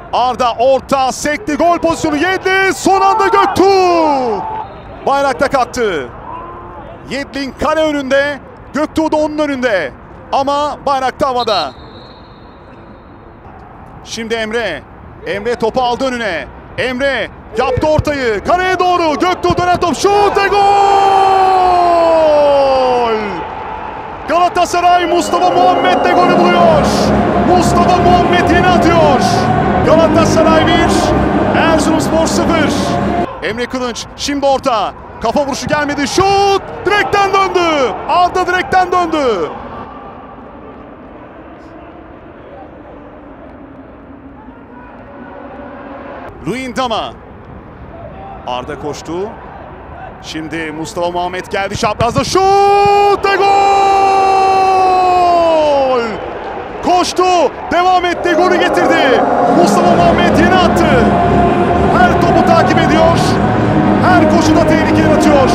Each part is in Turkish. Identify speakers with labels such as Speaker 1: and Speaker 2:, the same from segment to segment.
Speaker 1: Arda orta sekti, gol pozisyonu yedi. Son anda Göktuğ. Bayrakta kalktı. Yedlin kale önünde. Göktuğ da onun önünde. Ama bayrakta havada. Şimdi Emre. Emre topu aldı önüne. Emre yaptı ortayı. Kaleye doğru. Göktuğ dönen top. Şut ve gol! Galatasaray Mustafa Muhammed de golü buluyor. Mustafa Muhammed yeni atıyor. Galatasaray 1, Erzurumspor 0. Emre Kılınç şimdi orta. Kafa vuruşu gelmedi. Şut! Direkten döndü. Arda direkten döndü. Luyendama. Arda koştu. Şimdi Mustafa Muhammed geldi. Çaprazda şut ve gol! Koştu, devam etti, golü getirdi. Mustafa Muhammed yeni attı. Her topu takip ediyor. Her koşuda tehlike yaratıyor.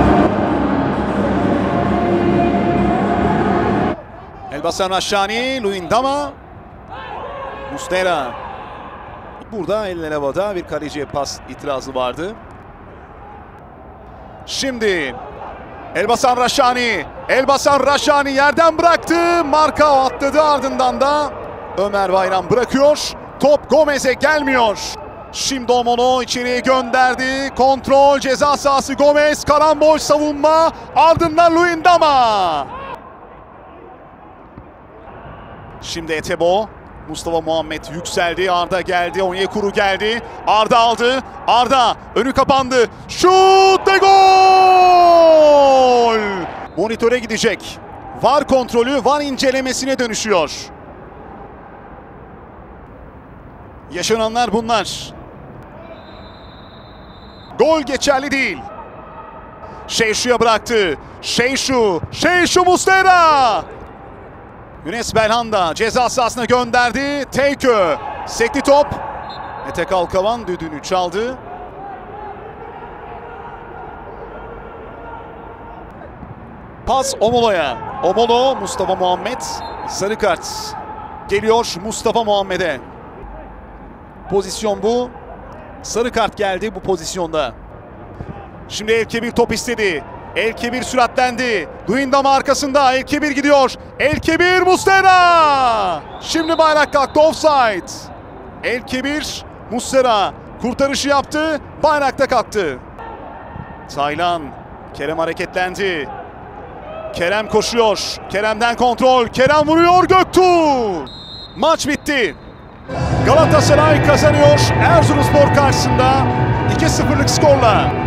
Speaker 1: Elbasan Raşşani, Luyendama. Muslera. Burada eller havada, bir kaleciye pas itirazı vardı. Şimdi Elbasan Raşşani. Elbasan Raşşani yerden bıraktı. Marka atladı, ardından da Ömer Bayram bırakıyor. Top Gomez'e gelmiyor. Şimdi Omolo içeriye gönderdi. Kontrol, ceza sahası Gomez. Karambol savunma. Ardından Luyendama. Şimdi Etebo. Mustafa Muhammed yükseldi. Arda geldi. Onyekuru geldi. Arda aldı. Arda önü kapandı. Şut ve gol! Monitöre gidecek. VAR kontrolü, VAR incelemesine dönüşüyor. Yaşananlar bunlar. Gol geçerli değil. Şeyşu'ya bıraktı. Şeyşu Muslera. Yunus Belhanda ceza sahasına gönderdi. Teykö sekti top. Mete Kalkavan düdüğünü çaldı. Pas Omolo'ya. Omolo, Mustafa Muhammed. Sarı kart geliyor Mustafa Muhammed'e. Pozisyon bu. Sarı kart geldi bu pozisyonda. Şimdi Elkebir top istedi. Elkebir süratlendi. Luyendama arkasında. Elkebir gidiyor. Elkebir Muslera. Şimdi bayrak kalktı, offside. Elkebir Muslera kurtarışı yaptı. Bayrakta kalktı. Taylan. Kerem hareketlendi. Kerem koşuyor. Kerem'den kontrol. Kerem vuruyor. Göktuğ. Maç bitti. Galatasaray kazanıyor Erzurumspor karşısında 2-0'lık skorla.